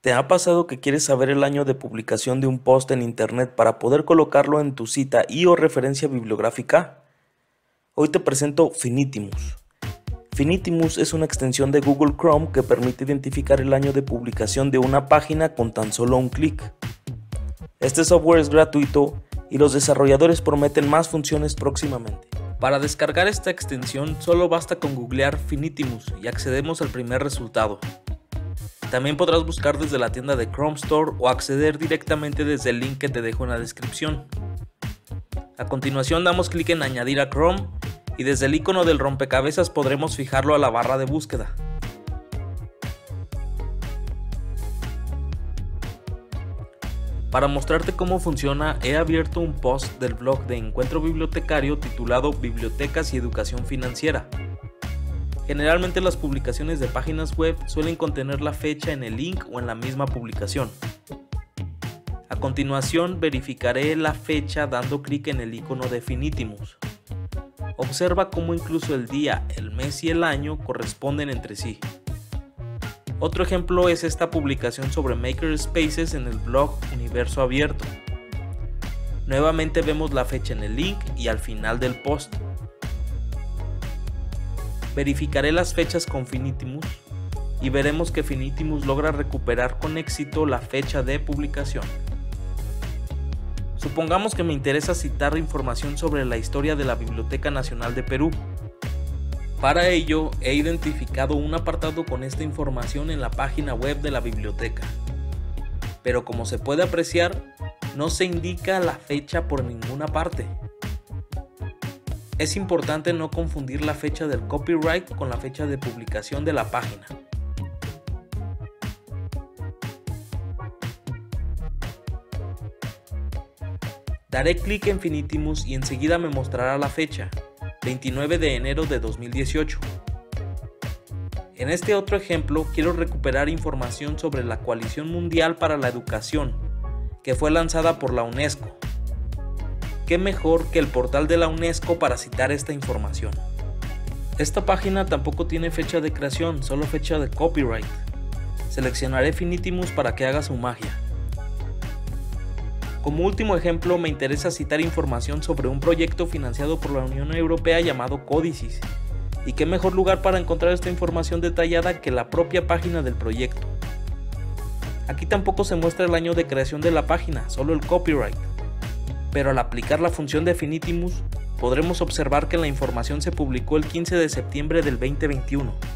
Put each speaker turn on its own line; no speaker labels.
¿Te ha pasado que quieres saber el año de publicación de un post en internet para poder colocarlo en tu cita y o referencia bibliográfica? Hoy te presento Finitimus. Finitimus es una extensión de Google Chrome que permite identificar el año de publicación de una página con tan solo un clic. Este software es gratuito y los desarrolladores prometen más funciones próximamente. Para descargar esta extensión solo basta con googlear Finitimus y accedemos al primer resultado. También podrás buscar desde la tienda de Chrome Store o acceder directamente desde el link que te dejo en la descripción. A continuación damos clic en añadir a Chrome y desde el icono del rompecabezas podremos fijarlo a la barra de búsqueda. Para mostrarte cómo funciona, he abierto un post del blog de Encuentro Bibliotecario titulado Bibliotecas y Educación Financiera. Generalmente las publicaciones de páginas web suelen contener la fecha en el link o en la misma publicación. A continuación verificaré la fecha dando clic en el icono de Finitimus. Observa cómo incluso el día, el mes y el año corresponden entre sí. Otro ejemplo es esta publicación sobre Makerspaces en el blog Universo Abierto. Nuevamente vemos la fecha en el link y al final del post. Verificaré las fechas con Finitimus y veremos que Finitimus logra recuperar con éxito la fecha de publicación. Supongamos que me interesa citar información sobre la historia de la Biblioteca Nacional de Perú. Para ello, he identificado un apartado con esta información en la página web de la biblioteca. Pero como se puede apreciar, no se indica la fecha por ninguna parte. Es importante no confundir la fecha del copyright con la fecha de publicación de la página. Daré clic en Finitimus y enseguida me mostrará la fecha, 29 de enero de 2018. En este otro ejemplo quiero recuperar información sobre la Coalición Mundial para la Educación, que fue lanzada por la UNESCO. ¿Qué mejor que el portal de la UNESCO para citar esta información? Esta página tampoco tiene fecha de creación, solo fecha de copyright. Seleccionaré Finitimus para que haga su magia. Como último ejemplo, me interesa citar información sobre un proyecto financiado por la Unión Europea llamado Códicis. ¿Y qué mejor lugar para encontrar esta información detallada que la propia página del proyecto? Aquí tampoco se muestra el año de creación de la página, solo el copyright. Pero al aplicar la función de Finitimus, podremos observar que la información se publicó el 15 de septiembre del 2021.